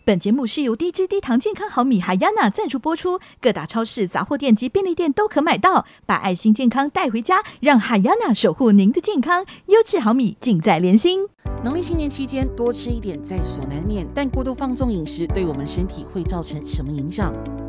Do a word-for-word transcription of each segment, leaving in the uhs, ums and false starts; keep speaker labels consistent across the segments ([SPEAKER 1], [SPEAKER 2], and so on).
[SPEAKER 1] 本节目是由低脂低糖健康好米海亚娜赞助播出，各大超市、杂货店及便利店都可买到。把爱心健康带回家，让海亚娜守护您的健康。优质好米尽在联心。
[SPEAKER 2] 农历新年期间多吃一点在所难免，但过度放纵饮食对我们身体会造成什么影响？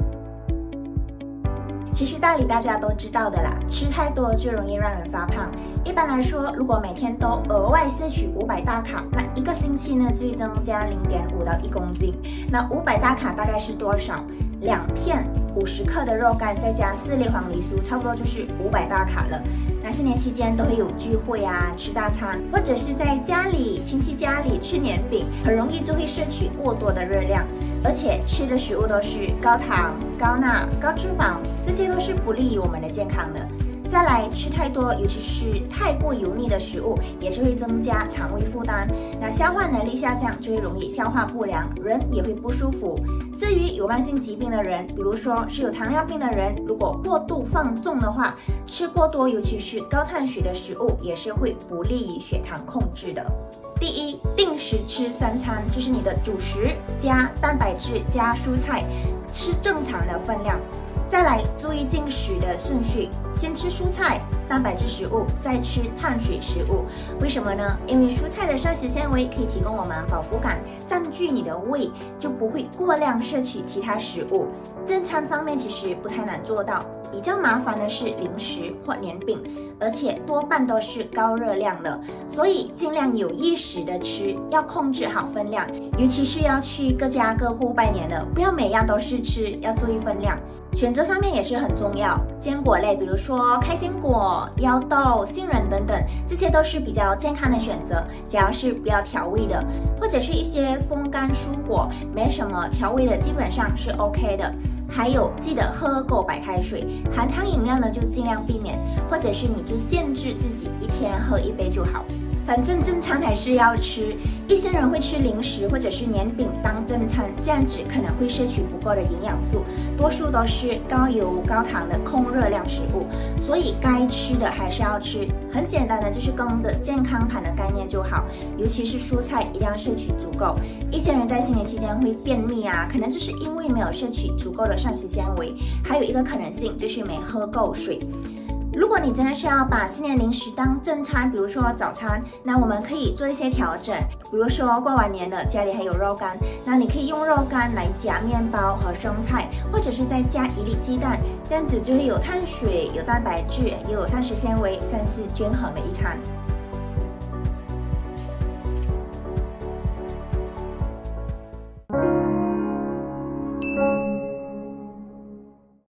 [SPEAKER 3] 其实道理大家都知道的啦，吃太多就容易让人发胖。一般来说，如果每天都额外摄取五百大卡，那一个星期呢就会增加零点五到一公斤。那五百大卡大概是多少？两片五十克的肉干，再加四粒黄梨酥，差不多就是五百大卡了。那新年期间都会有聚会啊，吃大餐，或者是在家里亲戚家里吃年饼，很容易就会摄取过多的热量，而且吃的食物都是高糖、高钠、高脂肪，这些都是不利于我们的健康的。再来，吃太多，尤其是太过油腻的食物，也是会增加肠胃负担。那消化能力下降，就会容易消化不良，人也会不舒服。至于有慢性疾病的人，比如说是有糖尿病的人，如果过度放纵的话，吃过多，尤其是高碳水的食物，也是会不利于血糖控制的。第一，定时吃三餐，就是你的主食加蛋白质加蔬菜，吃正常的分量。再来，注意进食的顺序，先吃蔬菜、蛋白质食物，再吃碳水食物。为什么呢？因为蔬菜的膳食纤维可以提供我们饱腹感，占据你的胃，就不会过量摄取其他食物。正餐方面其实不太难做到，比较麻烦的是零食或年饼，而且多半都是高热量的，所以尽量有意识的吃，要控制好分量，尤其是要去各家各户拜年的，不要每样都试吃，要注意分量。选择方面也是很重要，坚果类，比如说开心果、腰豆、杏仁等等，这些都是比较健康的选择，只要是不要调味的，或者是一些风干蔬果，没什么调味的，基本上是 OK 的。还有记得喝够白开水，含糖饮料呢就尽量避免，或者是你就限制自己一天喝一杯就好。反正正餐还是要吃，一些人会吃零食或者是年饼当正餐，这样子可能会摄取不够的营养素，多数都是高油高糖的空热量食物，所以该吃的还是要吃，很简单的就是跟着健康盘的概念就好，尤其是蔬菜一定要摄取足够。一些人在新年期间会便秘啊，可能就是因为没有摄取足够的膳食纤维，还有一个可能性就是没喝够水。如果你真的是要把新年零食当正餐，比如说早餐，那我们可以做一些调整，比如说过完年了，家里还有肉干，那你可以用肉干来夹面包和生菜，或者是再加一粒鸡蛋，这样子就会有碳水、有蛋白质，也有膳食纤维，算是均衡的一餐。